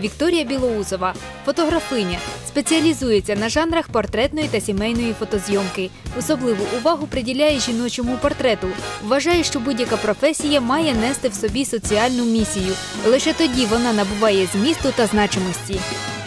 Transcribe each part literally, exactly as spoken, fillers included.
Вікторія Білоусова – фотографиня, спеціалізується на жанрах портретної та сімейної фотозйомки. Особливу увагу приділяє жіночому портрету. Вважає, що будь-яка професія має нести в собі соціальну місію. Лише тоді вона набуває змісту та значимості.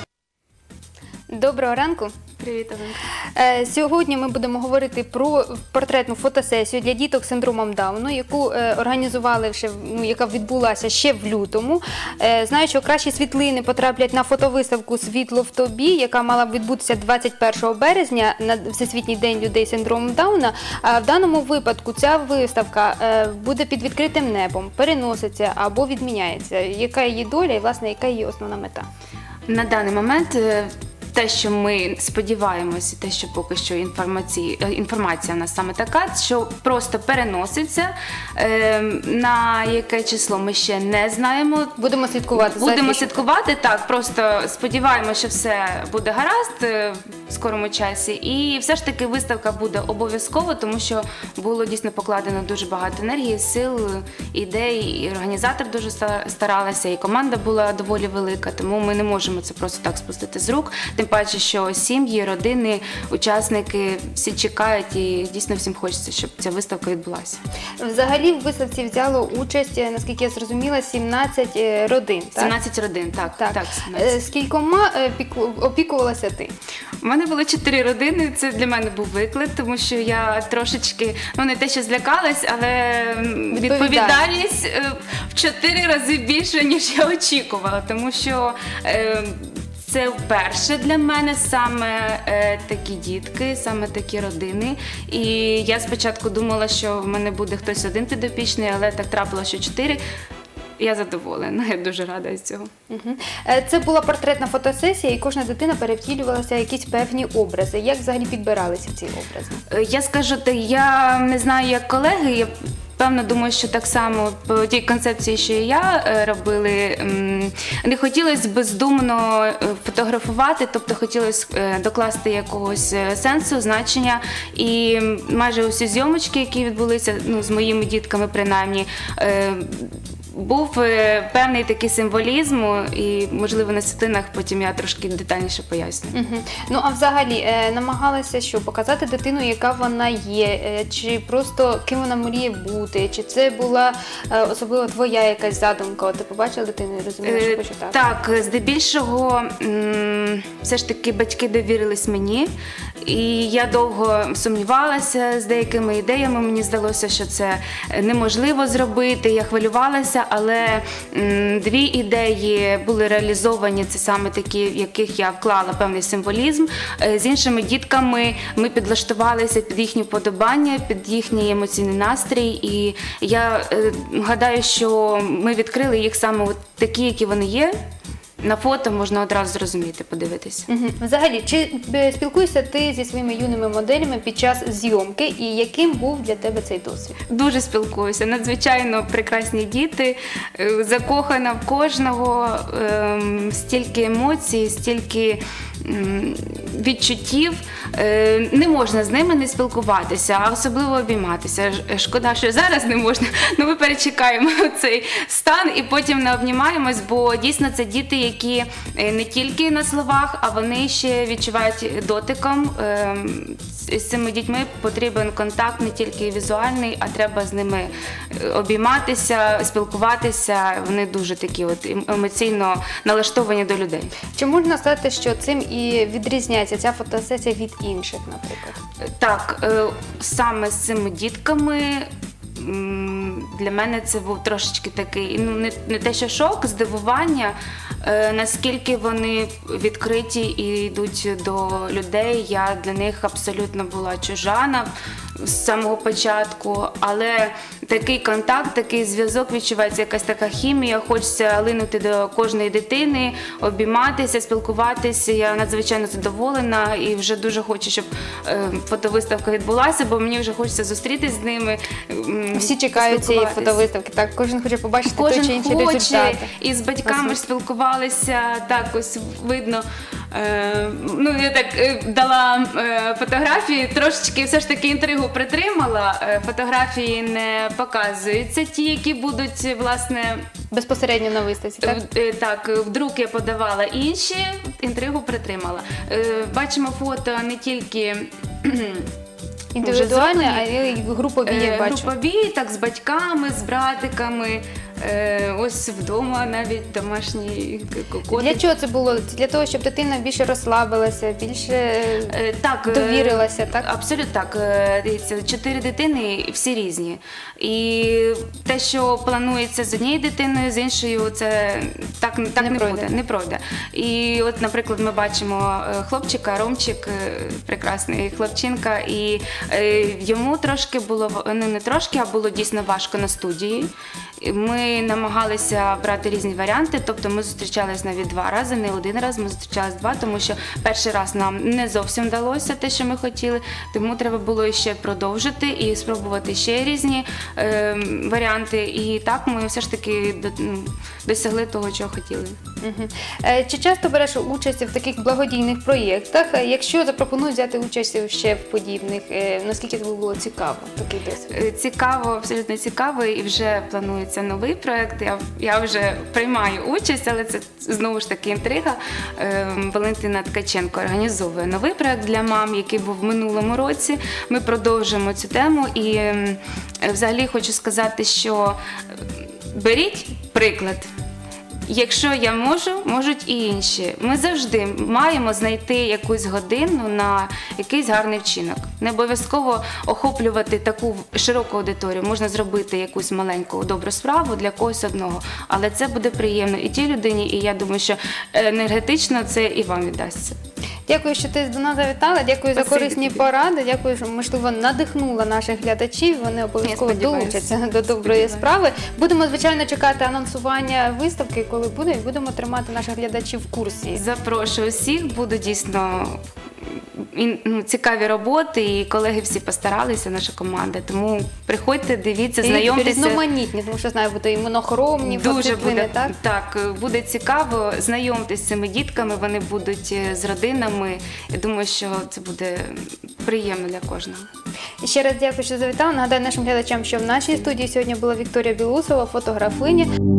Доброго ранку. Привіт, Оленка. Сьогодні ми будемо говорити про портретну фотосесію для діток з синдромом Дауна, яку організували, ну, яка відбулася ще в лютому. Знаю, що кращі світлини потраплять на фотовиставку «Світло в тобі», яка мала відбутися двадцять першого березня на Всесвітній день людей з синдромом Дауна. В даному випадку ця виставка буде під відкритим небом, переноситься або відміняється. Яка її доля і, власне, яка її основна мета? На даний момент те, що ми сподіваємося, те, що поки що інформація у нас саме така, що просто переноситься. Е, на яке число ми ще не знаємо. Будемо слідкувати. Будемо слідкувати, так. Просто сподіваємося, що все буде гаразд в скорому часі. І все ж таки виставка буде обов'язково, тому що було дійсно покладено дуже багато енергії, сил, ідей, і організатор дуже старалася, і команда була доволі велика, тому ми не можемо це просто так спустити з рук. Тим паче, що сім'ї, родини, учасники всі чекають і дійсно всім хочеться, щоб ця виставка відбулася. Взагалі в виставці взяло участь, наскільки я зрозуміла, сімнадцять родин. Так? сімнадцять родин, так. так. так Скількома опікувалася ти? У мене було чотири родини, це для мене був виклик, тому що я трошечки, ну не те, що злякалась, але відповідальність в чотири рази більше, ніж я очікувала, тому що це вперше для мене саме е, такі дітки, саме такі родини. І я спочатку думала, що в мене буде хтось один підопічний, але так трапилося, що чотири. Я задоволена, я дуже рада з цього. Угу. Це була портретна фотосесія, і кожна дитина перевтілювалася в якісь певні образи. Як взагалі підбиралися ці образи? Я скажу, я не знаю, як колеги, я певно, думаю, що так само по тій концепції, що і я робили, не хотілося бездумно фотографувати, тобто хотілося докласти якогось сенсу, значення. І майже усі зйомочки, які відбулися, ну, з моїми дітками принаймні, був певний такий символізм, і, можливо, на світлинах потім я трошки детальніше поясню. Угу. Ну, а взагалі, е, намагалася що, показати дитину, яка вона є, е, чи просто ким вона мріє бути, чи це була е, особливо твоя якась задумка? От ти побачила дитину і розуміла, що хоче так? Так, здебільшого, все ж таки батьки довірились мені, і я довго сумнівалася з деякими ідеями, мені здалося, що це неможливо зробити, я хвилювалася, але м, дві ідеї були реалізовані, це саме такі, в яких я вклала певний символізм. З іншими дітками ми підлаштувалися під їхні вподобання, під їхній емоційний настрій, і я е, гадаю, що ми відкрили їх саме от такі, які вони є. На фото можна одразу зрозуміти, подивитися. Угу. Взагалі, чи спілкуєшся ти зі своїми юними моделями під час зйомки, і яким був для тебе цей досвід? Дуже спілкуюся. Надзвичайно прекрасні діти, закохана в кожного, стільки емоцій, стільки відчуттів. Не можна з ними не спілкуватися, а особливо обійматися. Шкода, що зараз не можна, але ми перечекаємо цей стан і потім не обнімаємось, бо дійсно це діти, які не тільки на словах, а вони ще відчувають дотиком. З цими дітьми потрібен контакт не тільки візуальний, а треба з ними обійматися, спілкуватися. Вони дуже такі от емоційно налаштовані до людей. Чи можна сказати, що цим і відрізняється ця фотосесія від інших, наприклад? Так, саме з цими дітками для мене це був трошечки такий, ну не, не те, що шок, здивування, е, наскільки вони відкриті і йдуть до людей. Я для них абсолютно була чужа з самого початку, але такий контакт, такий зв'язок, відчувається якась така хімія, хочеться линути до кожної дитини, обійматися, спілкуватися. Я надзвичайно задоволена і вже дуже хочу, щоб е, фотовиставка відбулася, бо мені вже хочеться зустрітися з ними. Всі чекають цієї фотовиставки, так, кожен хоче побачити той чи інший результат. І з батьками ж спілкувалися, так ось видно, Е, ну, я так е, дала е, фотографії, трошечки все ж таки інтригу притримала. Е, фотографії не показуються, ті, які будуть, власне, Безпосередньо на виставці, так? Е, Так, в друк я подавала інші, інтригу притримала. Е, Бачимо фото не тільки Індивідуальне, а й групові, Е, я бачу. групові, так, з батьками, з братиками. Е, Ось вдома навіть домашні котики. Для чого це було? Для того, щоб дитина більше розслабилася, більше Е, Так, е, довірилася, так? Абсолютно так. Е, Дивіться, чотири дитини, всі різні. І те, що планується з однією дитиною, з іншою, це так, так Не не, пройде. буде, не пройде. І от, наприклад, ми бачимо е, хлопчика, Ромчик, е, прекрасний хлопчинка, і е, йому трошки було, ну не трошки, а було дійсно важко на студії. І Ми намагалися брати різні варіанти, тобто ми зустрічались навіть два рази, не один раз, ми зустрічались два, тому що перший раз нам не зовсім вдалося те, що ми хотіли, тому треба було ще продовжити і спробувати ще різні е, варіанти. І так ми все ж таки до- ну, досягли того, чого хотіли. Мгм. Е, Чи часто береш участь в таких благодійних проєктах? Е, Якщо запропонують взяти участь ще в подібних, е, наскільки тобі було цікаво такий досвід? Е, Цікаво, абсолютно цікаво, і вже планується новий проєкт. Я, я вже приймаю участь, але це знову ж таки інтрига. Е, Валентина Ткаченко організовує новий проєкт для мам, який був в минулому році. Ми продовжуємо цю тему, і е, взагалі хочу сказати, що беріть приклад. Якщо я можу, можуть і інші. Ми завжди маємо знайти якусь годину на якийсь гарний вчинок. Не обов'язково охоплювати таку широку аудиторію. Можна зробити якусь маленьку добру справу для когось одного. Але це буде приємно і тій людині, і я думаю, що енергетично це і вам віддасться. Дякую, що ти до нас завітала. Дякую за Спасибі корисні тобі. поради. Дякую, що можливо надихнула наших глядачів. Вони обов'язково Я сподіваюся. долучаться до доброї Сподіваюся. справи. Будемо звичайно чекати анонсування виставки, коли буде, і будемо тримати наших глядачів в курсі. Запрошую всіх, будуть дійсно ін- ну, цікаві роботи, і колеги всі постаралися, наша команда. Тому приходьте, дивіться, І знайомтеся. різноманітні, тому що знаю, буде і монохромні, Дуже фотосвітлини, буде так? так, буде цікаво. Знайомтесь з цими дітками, вони будуть е, з родинами. Я думаю, що це буде приємно для кожного. І ще раз дякую, що завітала. Нагадаю нашим глядачам, що в нашій студії сьогодні була Вікторія Білусова, фотографиня.